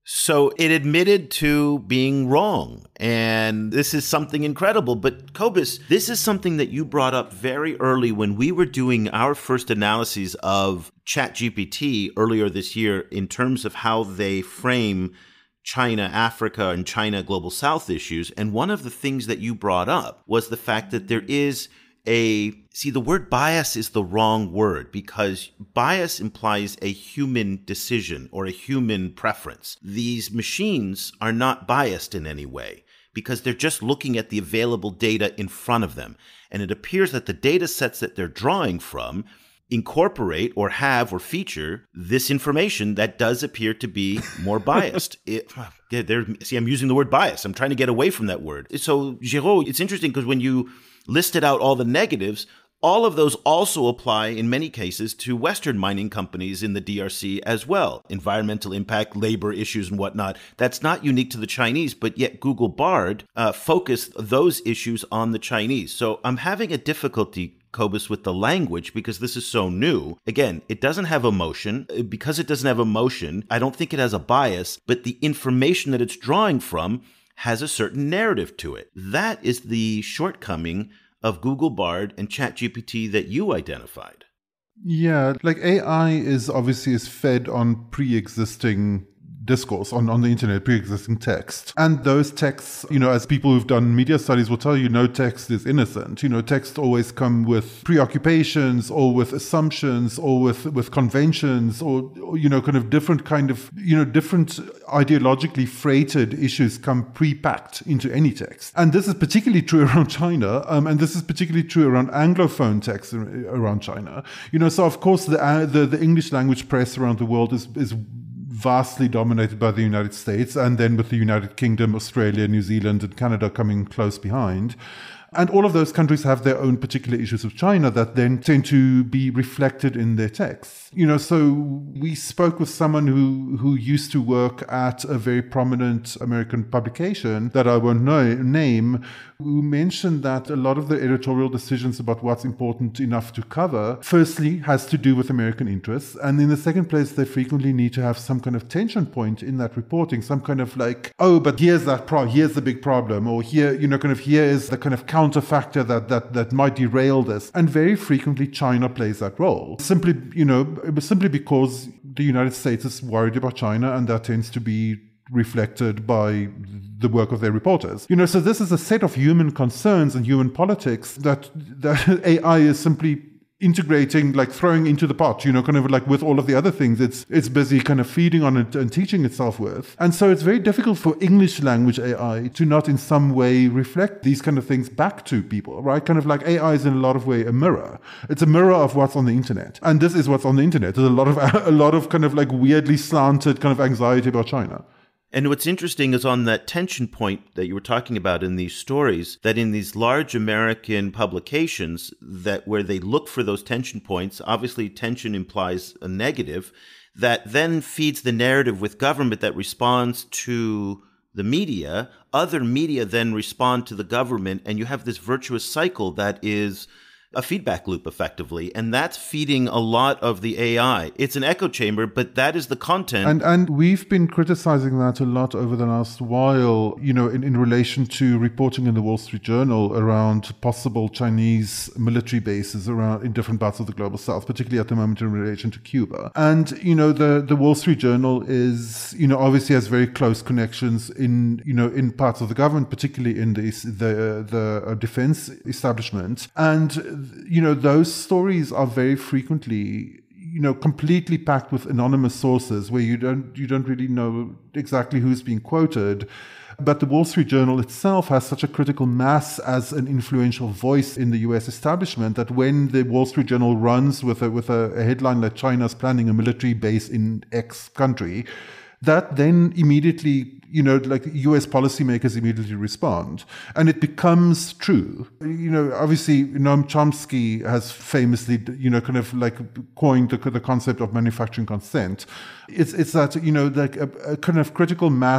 So it admitted to being wrong. And this is something incredible. But Cobus, this is something that you brought up very early when we were doing our first analyses of ChatGPT earlier this year in terms of how they frame China, Africa, and China Global South issues. And one of the things that you brought up was the fact that there is a, see, the word bias is the wrong word because bias implies a human decision or a human preference. These machines are not biased in any way because they're just looking at the available data in front of them. And it appears that the data sets that they're drawing from incorporate or have or feature this information that does appear to be more biased. It, see, I'm using the word bias. I'm trying to get away from that word. So, Geraud, it's interesting because when you listed out all the negatives, all of those also apply in many cases to Western mining companies in the D R C as well. Environmental impact, labor issues and whatnot. That's not unique to the Chinese, but yet Google Bard uh, focused those issues on the Chinese. So I'm having a difficulty, Cobus, with the language because this is so new. Again, it doesn't have emotion. Because it doesn't have emotion, I don't think it has a bias, but the information that it's drawing from has a certain narrative to it. That is the shortcoming of Google Bard and ChatGPT that you identified. Yeah, like A I is obviously is fed on pre-existing discourse on, on the internet, pre-existing text. And those texts, you know, as people who've done media studies will tell you, no text is innocent. You know, texts always come with preoccupations or with assumptions or with, with conventions or, or, you know, kind of different kind of, you know, different ideologically freighted issues come pre-packed into any text. And this is particularly true around China. Um, and this is particularly true around Anglophone texts around China. You know, so of course the, uh, the, the English language press around the world is, is vastly dominated by the United States, and then with the United Kingdom, Australia, New Zealand, and Canada coming close behind. And all of those countries have their own particular issues with China that then tend to be reflected in their texts. You know, so we spoke with someone who, who used to work at a very prominent American publication that I won't know, name, who mentioned that a lot of the editorial decisions about what's important enough to cover, firstly, has to do with American interests. And in the second place, they frequently need to have some kind of tension point in that reporting, some kind of like, oh, but here's that pro, here's the big problem, or here, you know, kind of here is the kind of counter factor that, that, that might derail this. And very frequently, China plays that role. Simply, you know, simply because the United States is worried about China, and that tends to be reflected by the work of their reporters. You know, so this is a set of human concerns and human politics that, that A I is simply integrating, like throwing into the pot, you know, kind of like with all of the other things it's it's busy kind of feeding on it and teaching itself with. And so it's very difficult for English language A I to not in some way reflect these kind of things back to people, right? Kind of like A I is in a lot of way a mirror. It's a mirror of what's on the internet. And this is what's on the internet. There's a lot of a lot of kind of like weirdly slanted kind of anxiety about China. And what's interesting is on that tension point that you were talking about in these stories, that in these large American publications, that where they look for those tension points, obviously tension implies a negative, that then feeds the narrative with government that responds to the media. Other media then respond to the government, and you have this virtuous cycle that is a feedback loop effectively, and that's feeding a lot of the A I. It's an echo chamber, but that is the content. And and we've been criticizing that a lot over the last while, you know, in, in relation to reporting in the Wall Street Journal around possible Chinese military bases around in different parts of the global south, particularly at the moment in relation to Cuba. And, you know, the, the Wall Street Journal is, you know, obviously has very close connections in, you know, in parts of the government, particularly in the, the, the defense establishment. And you know, those stories are very frequently, you know, completely packed with anonymous sources where you don't you don't really know exactly who's being quoted. But the Wall Street Journal itself has such a critical mass as an influential voice in the U S establishment that when the Wall Street Journal runs with a, with a, a headline like China's planning a military base in X country, that then immediately, you know, like U S policymakers immediately respond. And it becomes true. You know, obviously, Noam Chomsky has famously, you know, kind of like coined the, the concept of manufacturing consent. It's it's that, you know, like a, a kind of critical mass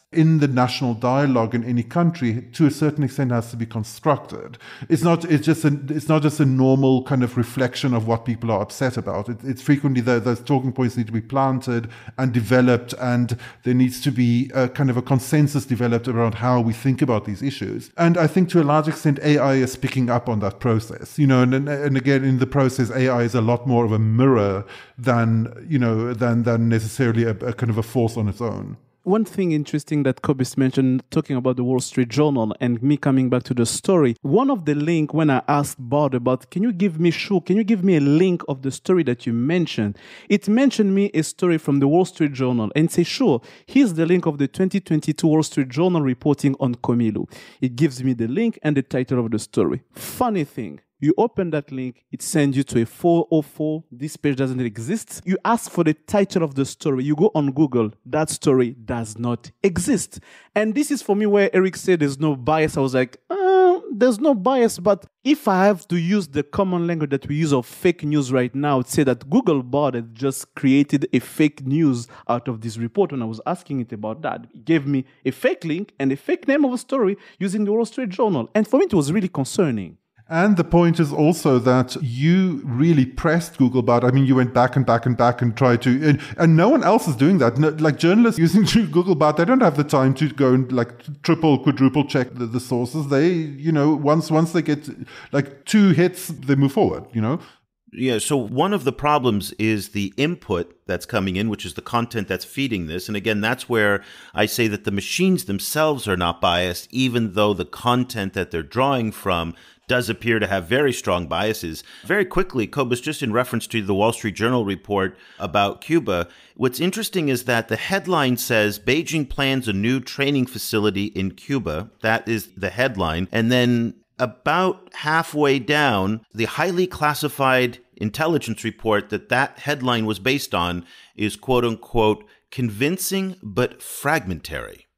in the national dialogue in any country, to a certain extent, has to be constructed. It's not. It's just. A, it's not just a normal kind of reflection of what people are upset about. It, it's frequently the, those talking points need to be planted and developed, and there needs to be a kind of a consensus developed around how we think about these issues. And I think to a large extent, A I is picking up on that process. You know, and and again, in the process, A I is a lot more of a mirror than you know than than necessarily a, a kind of a force on its own. One thing interesting that Cobus mentioned, talking about the Wall Street Journal and me coming back to the story, one of the link when I asked Bart about, can you give me, sure, can you give me a link of the story that you mentioned? It mentioned me a story from the Wall Street Journal and say, sure, here's the link of the twenty twenty-two Wall Street Journal reporting on Comilu. It gives me the link and the title of the story. Funny thing. You open that link, it sends you to a four oh four. This page doesn't exist. You ask for the title of the story. You go on Google. That story does not exist. And this is for me where Eric said there's no bias. I was like, uh, there's no bias. But if I have to use the common language that we use of fake news right now, I'd say that Google bot had just created a fake news out of this report. When I was asking it about that, it gave me a fake link and a fake name of a story using the Wall Street Journal. And for me, it was really concerning. And the point is also that you really pressed Googlebot. I mean, you went back and back and back and tried to, and, and no one else is doing that. No, like journalists using Googlebot, they don't have the time to go and like triple, quadruple check the, the sources. They, you know, once once they get like two hits, they move forward, you know? Yeah, so one of the problems is the input that's coming in, which is the content that's feeding this. And again, that's where I say that the machines themselves are not biased, even though the content that they're drawing from does appear to have very strong biases. Very quickly, Cobus, just in reference to the Wall Street Journal report about Cuba, what's interesting is that the headline says Beijing plans a new training facility in Cuba. That is the headline. And then about halfway down, the highly classified intelligence report that that headline was based on is quote unquote convincing but fragmentary.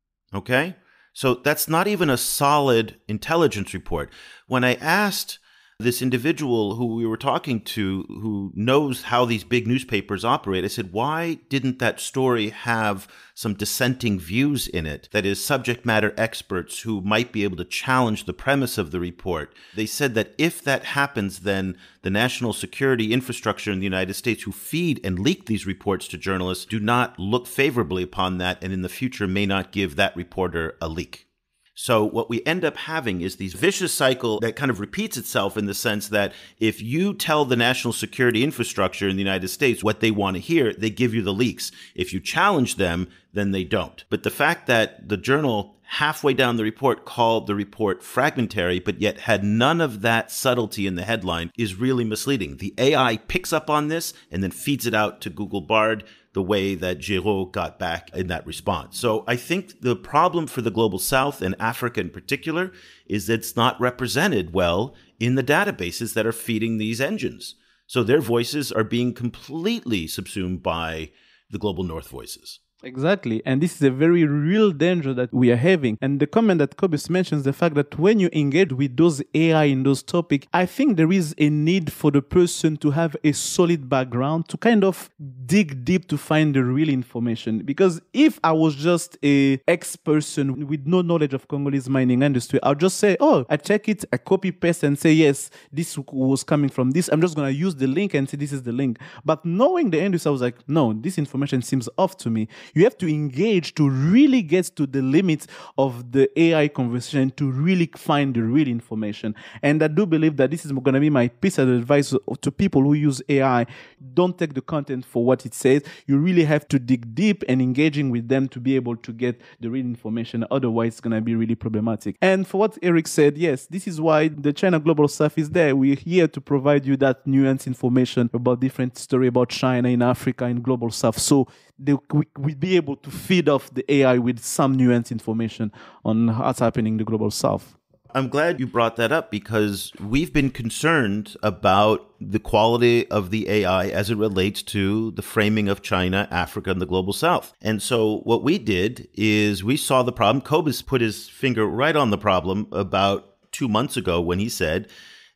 Okay? So that's not even a solid intelligence report. When I asked this individual who we were talking to, who knows how these big newspapers operate, I said, why didn't that story have some dissenting views in it? That is, subject matter experts who might be able to challenge the premise of the report. They said that if that happens, then the national security infrastructure in the United States who feed and leak these reports to journalists do not look favorably upon that, and in the future may not give that reporter a leak. So what we end up having is this vicious cycle that kind of repeats itself in the sense that if you tell the national security infrastructure in the United States what they want to hear, they give you the leaks. If you challenge them, then they don't. But the fact that the journal halfway down the report called the report fragmentary, but yet had none of that subtlety in the headline is really misleading. The A I picks up on this and then feeds it out to Google Bard the way that Geraud got back in that response. So I think the problem for the Global South and Africa in particular is that it's not represented well in the databases that are feeding these engines. So their voices are being completely subsumed by the Global North voices. Exactly. And this is a very real danger that we are having. And the comment that Cobus mentions, the fact that when you engage with those A I in those topics, I think there is a need for the person to have a solid background to kind of dig deep to find the real information. Because if I was just a ex-person with no knowledge of Congolese mining industry, I'll just say, oh, I check it, I copy paste and say, yes, this was coming from this. I'm just going to use the link and say, this is the link. But knowing the industry, I was like, no, this information seems off to me. You have to engage to really get to the limits of the A I conversation to really find the real information. And I do believe that this is going to be my piece of advice to people who use A I. Don't take the content for what it says. You really have to dig deep and engaging with them to be able to get the real information. Otherwise, it's going to be really problematic. And for what Eric said, yes, this is why the China Global South is there. We're here to provide you that nuanced information about different story about China in Africa and Global South. So they, we, we'd be able to feed off the A I with some nuanced information on what's happening in the Global South. I'm glad you brought that up because we've been concerned about the quality of the A I as it relates to the framing of China, Africa, and the Global South. And so what we did is we saw the problem. Cobus put his finger right on the problem about two months ago when he said,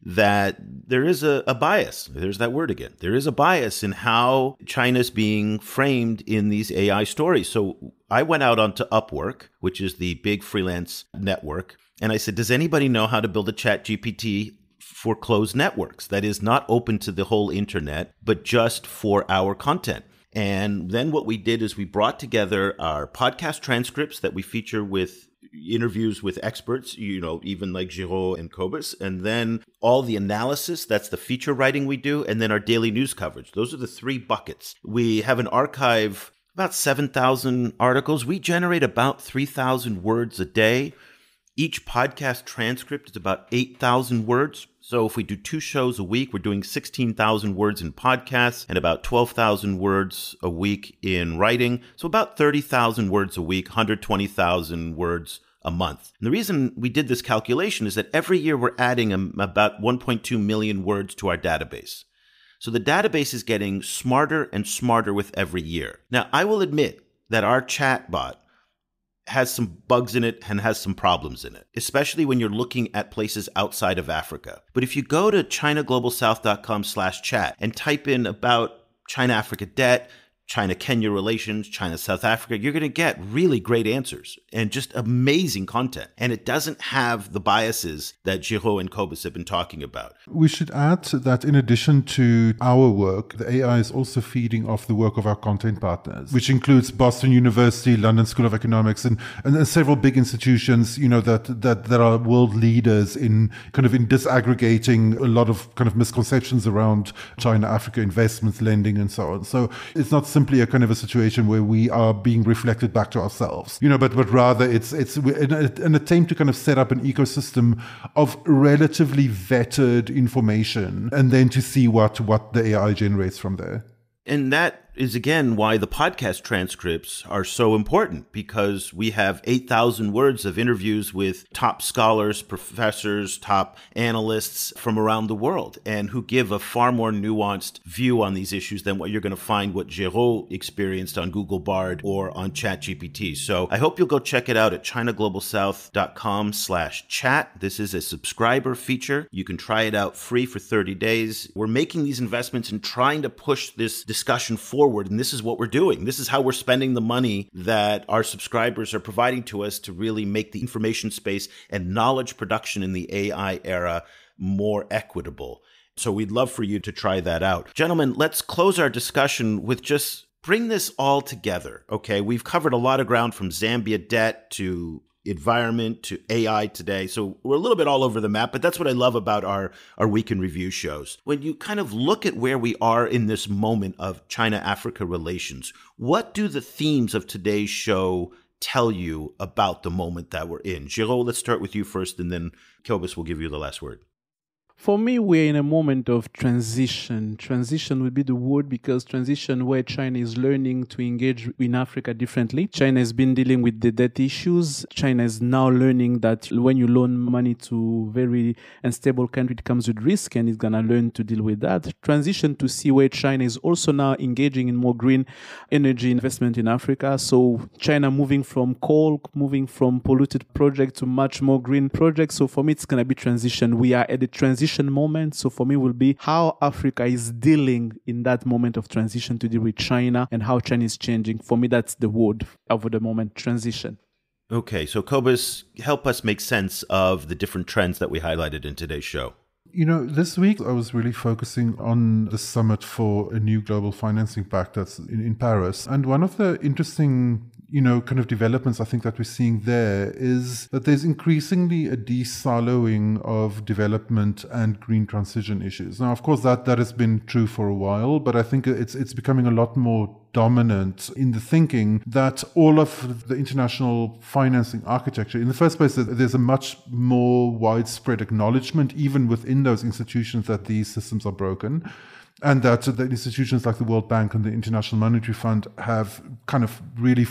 that there is a, a bias. There's that word again. There is a bias in how China's being framed in these A I stories. So I went out onto Upwork, which is the big freelance network, and I said, does anybody know how to build a Chat G P T for closed networks that is not open to the whole internet, but just for our content? And then what we did is we brought together our podcast transcripts that we feature with interviews with experts, you know, even like Geraud and Cobus, and then all the analysis, that's the feature writing we do, and then our daily news coverage. Those are the three buckets. We have an archive, about seven thousand articles. We generate about three thousand words a day. Each podcast transcript is about eight thousand words. So if we do two shows a week, we're doing sixteen thousand words in podcasts and about twelve thousand words a week in writing. So about thirty thousand words a week, one hundred twenty thousand words a month. And the reason we did this calculation is that every year we're adding about one point two million words to our database. So the database is getting smarter and smarter with every year. Now, I will admit that our chatbot has some bugs in it and has some problems in it, especially when you're looking at places outside of Africa. But if you go to china global south dot com slash chat and type in about China-Africa debt, China-Kenya relations, China-South Africa, you're going to get really great answers and just amazing content. And it doesn't have the biases that Geraud and Cobus have been talking about. We should add that in addition to our work, the A I is also feeding off the work of our content partners, which includes Boston University, London School of Economics, and, and several big institutions, you know, that, that, that are world leaders in kind of in disaggregating a lot of kind of misconceptions around China-Africa investments, lending, and so on. So it's not simply a kind of a situation where we are being reflected back to ourselves, you know, but but rather it's it's an, an attempt to kind of set up an ecosystem of relatively vetted information, and then to see what what the A I generates from there. And that is, again, why the podcast transcripts are so important, because we have eight thousand words of interviews with top scholars, professors, top analysts from around the world, and who give a far more nuanced view on these issues than what you're going to find what Geraud experienced on Google Bard or on ChatGPT. So I hope you'll go check it out at china global south dot com slash chat. This is a subscriber feature. You can try it out free for thirty days. We're making these investments and trying to push this discussion forward. And this is what we're doing. This is how we're spending the money that our subscribers are providing to us to really make the information space and knowledge production in the A I era more equitable. So we'd love for you to try that out. Gentlemen, let's close our discussion with just bring this all together. Okay, we've covered a lot of ground from Zambia debt to environment to A I today. So we're a little bit all over the map, but that's what I love about our, our Week in Review shows. When you kind of look at where we are in this moment of China-Africa relations, what do the themes of today's show tell you about the moment that we're in? Geraud, let's start with you first, and then Cobus will give you the last word. For me, we're in a moment of transition. Transition would be the word, because transition where China is learning to engage in Africa differently. China has been dealing with the debt issues. China is now learning that when you loan money to very unstable country, it comes with risk, and it's going to learn to deal with that. Transition to see where China is also now engaging in more green energy investment in Africa. So China moving from coal, moving from polluted projects to much more green projects. So for me, it's going to be transition. We are at the transition moment. So for me will be how Africa is dealing in that moment of transition to deal with China, and how China is changing. For me, that's the word over the moment, transition. Okay, so Cobus, help us make sense of the different trends that we highlighted in today's show. You know, this week I was really focusing on the summit for a new global financing pact that's in, in Paris. And one of the interesting, you know, kind of developments I think that we're seeing there is that there's increasingly a de-siloing of development and green transition issues. Now, of course, that, that has been true for a while, but I think it's it's becoming a lot more dominant in the thinking that all of the international financing architecture, in the first place, there's a much more widespread acknowledgement, even within those institutions, that these systems are broken. And that the institutions like the World Bank and the International Monetary Fund have kind of really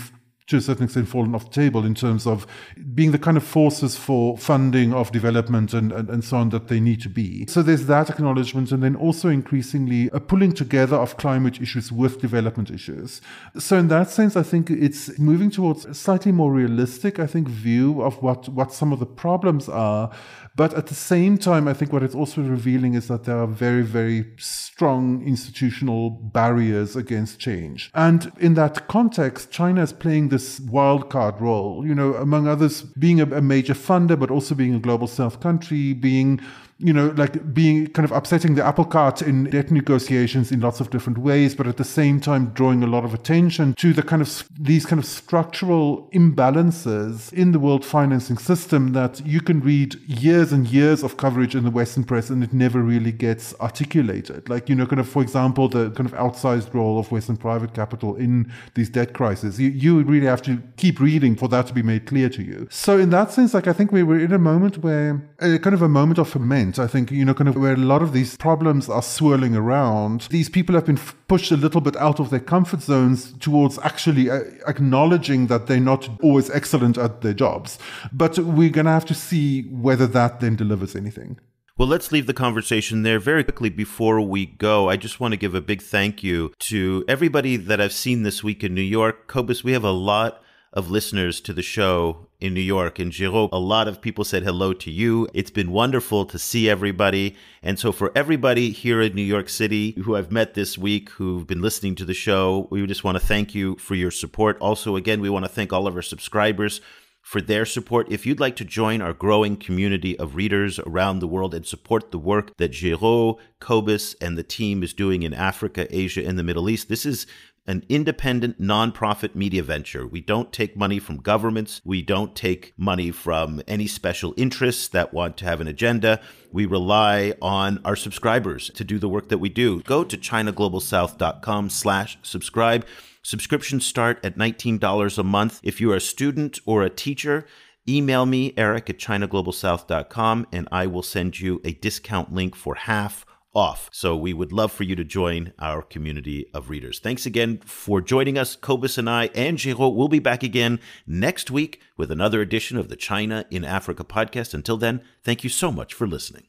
to a certain extent fallen off the table in terms of being the kind of forces for funding of development and, and, and so on that they need to be. So there's that acknowledgement, and then also increasingly a pulling together of climate issues with development issues. So in that sense, I think it's moving towards a slightly more realistic, I think, view of what, what some of the problems are. But at the same time, I think what it's also revealing is that there are very, very strong institutional barriers against change. And in that context, China is playing this wildcard role, you know, among others, being a, a major funder, but also being a global south country, being you know, like being kind of upsetting the apple cart in debt negotiations in lots of different ways, but at the same time drawing a lot of attention to the kind of these kind of structural imbalances in the world financing system that you can read years and years of coverage in the Western press and it never really gets articulated. Like, you know, kind of, for example, the kind of outsized role of Western private capital in these debt crises. You, you really have to keep reading for that to be made clear to you. So in that sense, like, I think we were in a moment where, a kind of a moment of ferment, I think, you know, kind of where a lot of these problems are swirling around. These people have been f- pushed a little bit out of their comfort zones towards actually uh, acknowledging that they're not always excellent at their jobs. But we're going to have to see whether that then delivers anything. Well, let's leave the conversation there very quickly before we go. I just want to give a big thank you to everybody that I've seen this week in New York. Cobus, we have a lot of listeners to the show in New York. And Geraud, a lot of people said hello to you. It's been wonderful to see everybody. And so for everybody here in New York City who I've met this week, who've been listening to the show, we just want to thank you for your support. Also, again, we want to thank all of our subscribers for their support. If you'd like to join our growing community of readers around the world and support the work that Geraud, Cobus, and the team is doing in Africa, Asia, and the Middle East, this is an independent, nonprofit media venture. We don't take money from governments. We don't take money from any special interests that want to have an agenda. We rely on our subscribers to do the work that we do. Go to chinaglobalsouth.com slash subscribe. Subscriptions start at nineteen dollars a month. If you're a student or a teacher, email me, Eric at chinaglobalsouth dot com, and I will send you a discount link for half off. So we would love for you to join our community of readers. Thanks again for joining us. Cobus and I and Geraud will be back again next week with another edition of the China in Africa podcast. Until then, thank you so much for listening.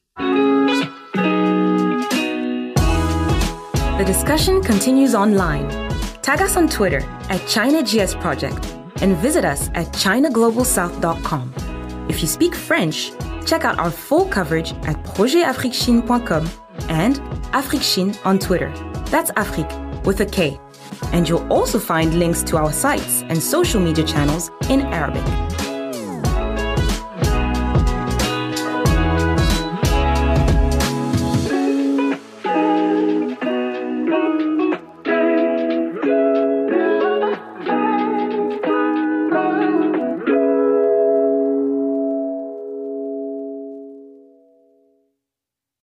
The discussion continues online. Tag us on Twitter at China G S Project and visit us at china global south dot com. If you speak French, check out our full coverage at projet afrique chine dot com and Afrique Chine on Twitter. That's Afrique with a K. And you'll also find links to our sites and social media channels in Arabic.